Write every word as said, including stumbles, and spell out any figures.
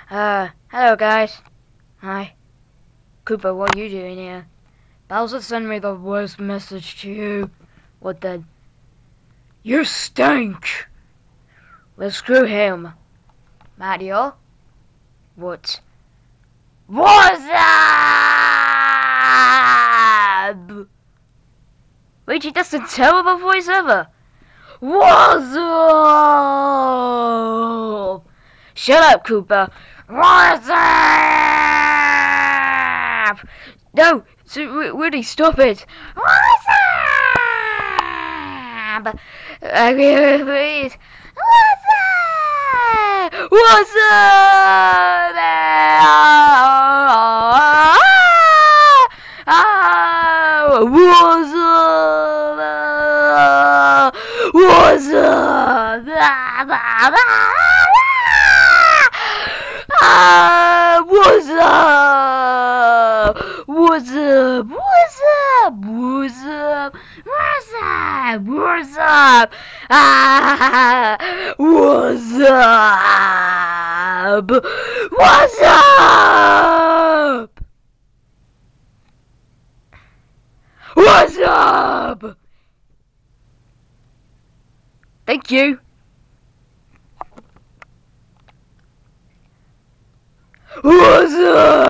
Uh, hello guys. Hi. Cooper, what are you doing here? Bowser sent me the worst message to you. What then? You stink! Well, screw him. Mario? What? What's up? Wait, he does a terrible voice ever. What's up? Shut up, Cooper. What's up? No, so, Woody, stop it. What's up? Okay, please. What's up? What's up? Oh, what's up? What's up? Ah, what's up? What's up? What's up? What's up? What's up? What's up? Ah, what's up? What's up? What's up? Thank you. What's up?